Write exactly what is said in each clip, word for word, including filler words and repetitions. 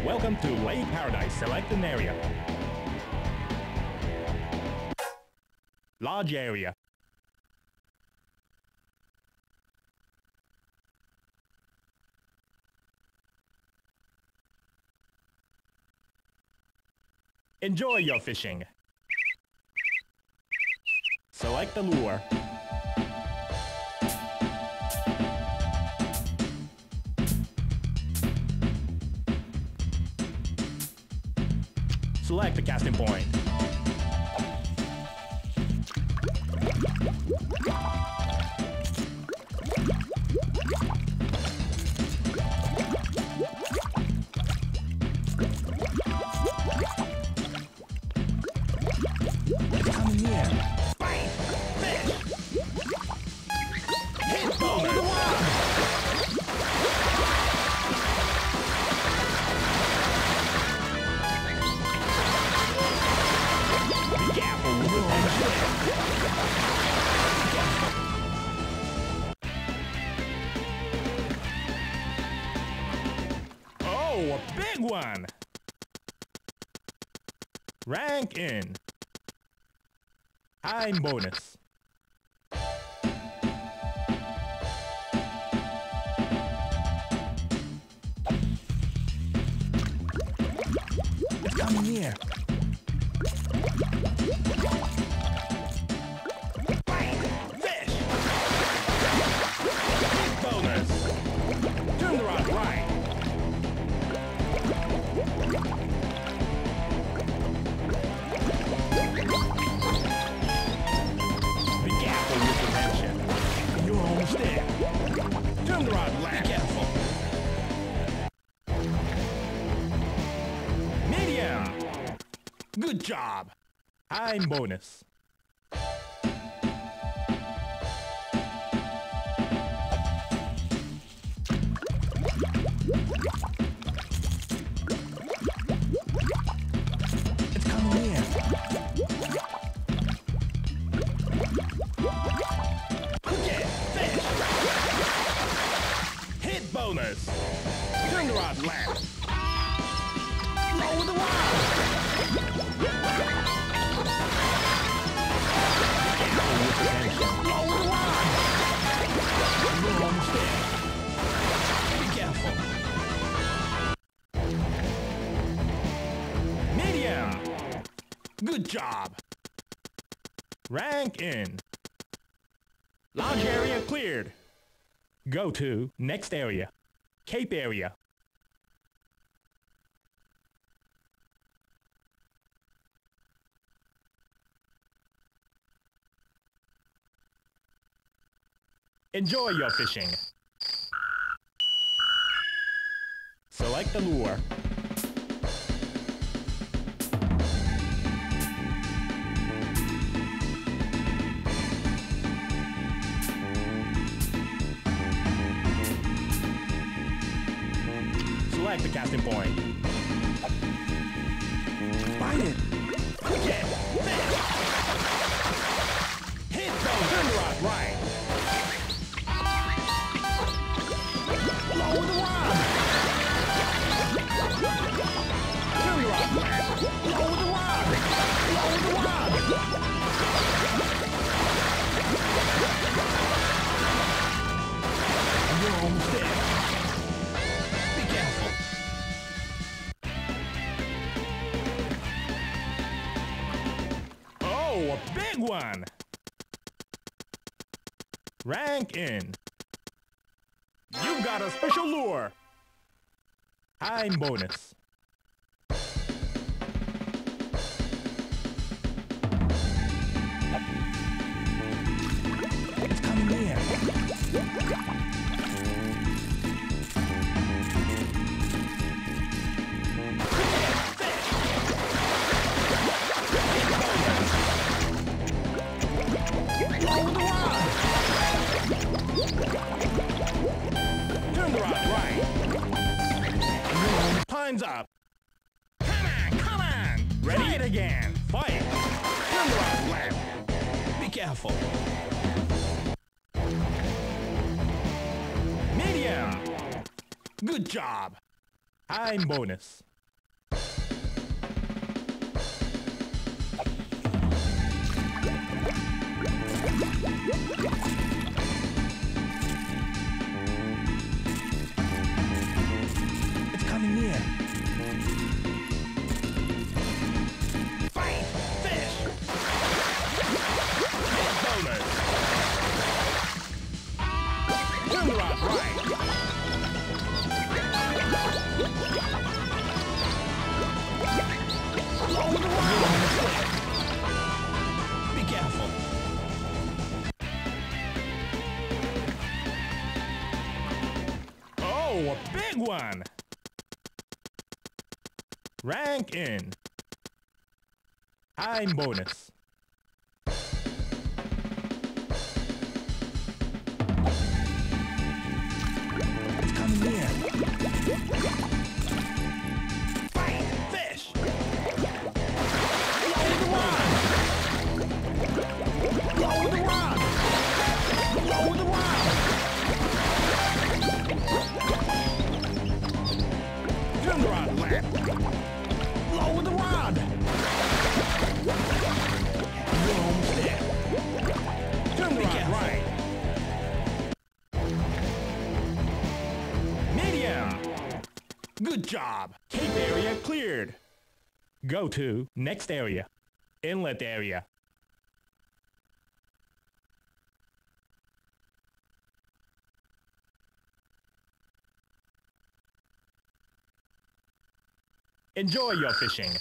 Welcome to Lake Paradise. Select an area. Large area. Enjoy your fishing. Select the lure. Select the casting point. It's coming near. Bite! Fish! Hit bonus! Be careful with the fish! Oh, a big one! Rank in. I'm bonus. It's coming near. Bite! Fish! Big bonus! Turn the rod right. Be careful with the tension. You're almost there. Turn the rod left. Be careful. Medium! Good job. I'm bonus. It's coming near. Okay, fish! Hit bonus! Turn the rod left. Lower the rod! Lower the rod! You're almost there. Be careful. Medium! Good job! Rank in. Large area cleared. Go to next area. Cape area. Enjoy your fishing. Select the lure. Select the casting point. Bite it! Okay, fish! Hit those! Turn the rod right! Lower the rod! Turn the rod left! Lower the rod! Lower the rod! You're almost there. Be careful. Oh, a big one! Rank in. You got a special lure. I'm bonus. It's coming near. Lower the rod. Turn the rod right. Time's up. Come on, come on. Ready it again. Fight. Turn the rod left. Be careful. Medium. Good job. I'm bonus. It's coming near. Fight! Fish! Hit bonus! Turn the rod right! Lower the rod! Be careful! Oh, a big one! Rank in. Time bonus. It's coming near. Fight! Fish! Lower the rod! Lower the rod! Lower the rod! Turn the rod left! Lower the rod! You're almost there. Turn the rod right. Medium! Good job! Cape area cleared. Go to next area. Inlet area. Enjoy your fishing.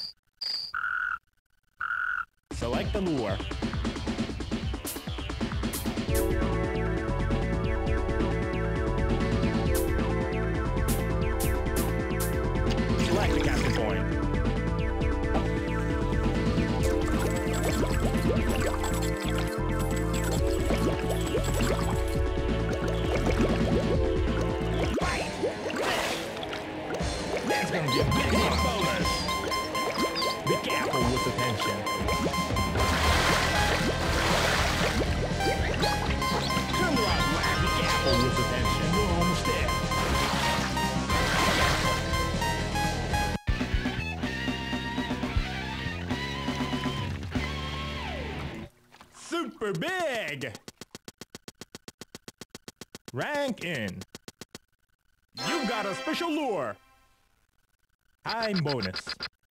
Select the lure. Select the captain point. Bite! Fish! That's gonna be a big bonus! Be careful with the tension. Turn the rod left. Be careful with the tension. You're almost there. Super big! Rank in. You got a special lure. Time bonus.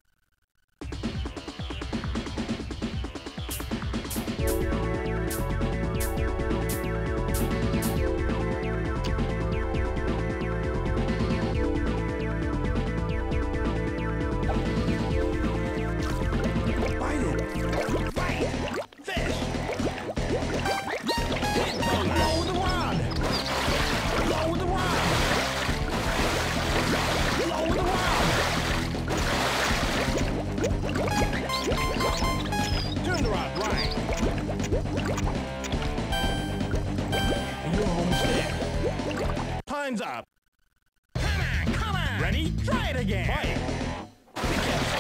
Bite it! Bite! Fish! Hit bonus! Lower the rod! Lower the rod! Lower the rod! Turn the rod right. And you're almost there. Time's up. Come on, come on. Ready? Try it again. Fight. Be careful.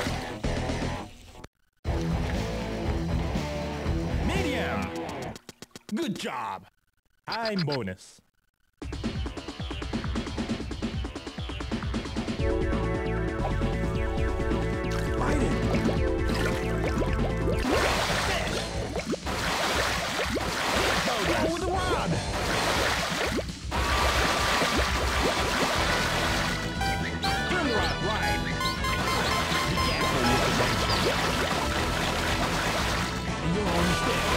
Medium. Good job. Time bonus. Bite it. Fish. Lower the rod. Turn the rod right. Be careful with the tension. And you're almost there.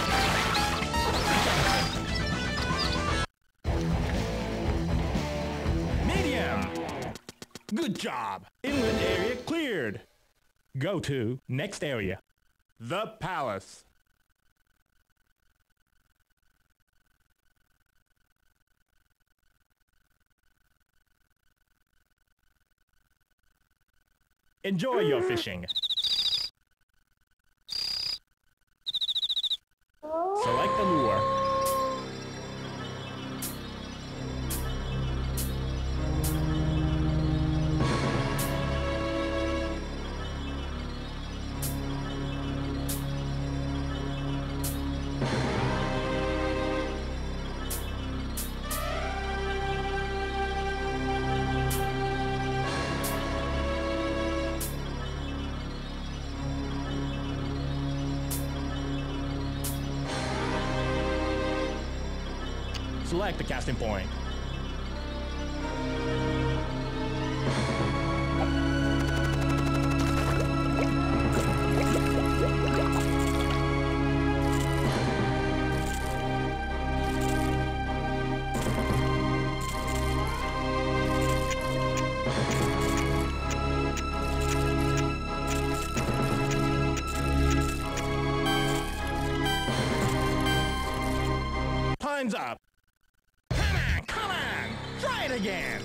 Be careful. Medium. Good job. Inland area cleared. Go to next area. The Palace. Enjoy your fishing. Select the lure. select the casting point. Time's up. Come on, come on! Try it again!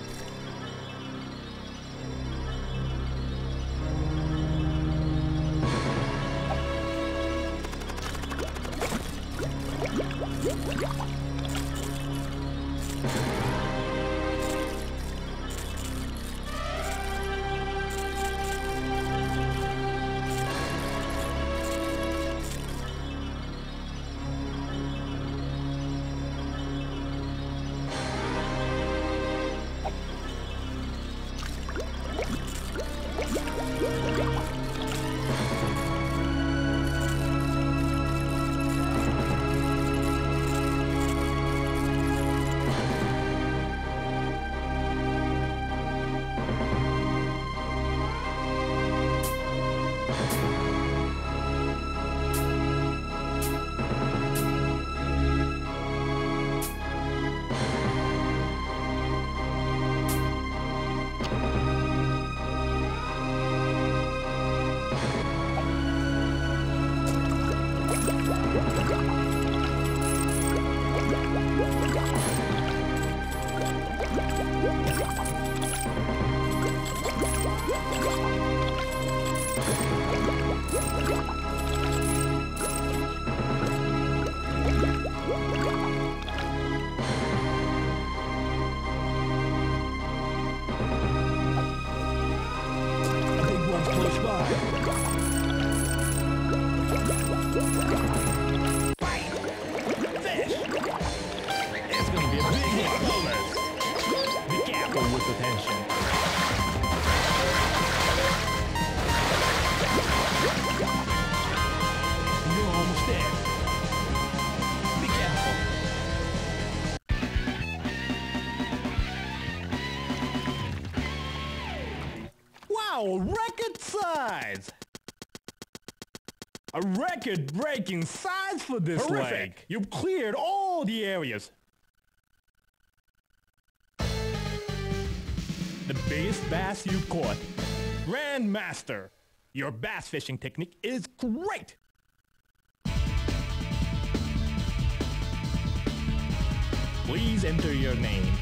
Wow, record size! A record-breaking size for this Horrific. lake! You've cleared all the areas! The biggest bass you caught. Grandmaster! Your bass fishing technique is great! Please enter your name.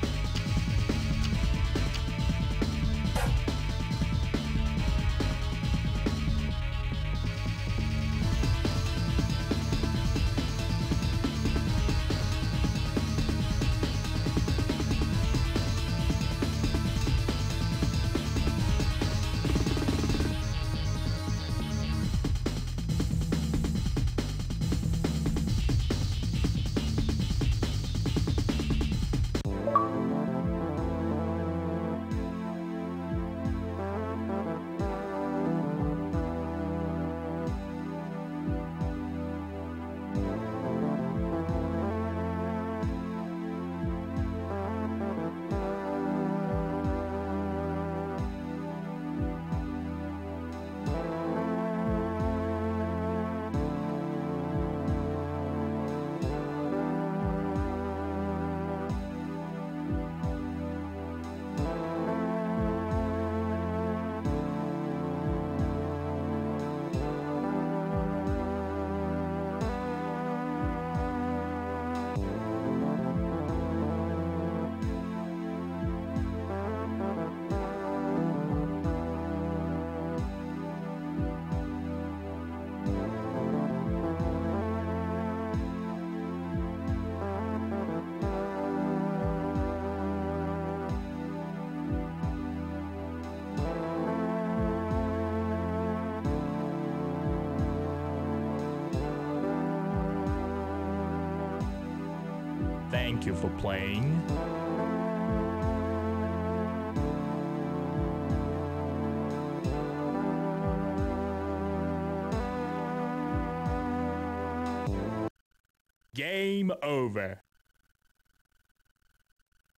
Thank you for playing. Game over.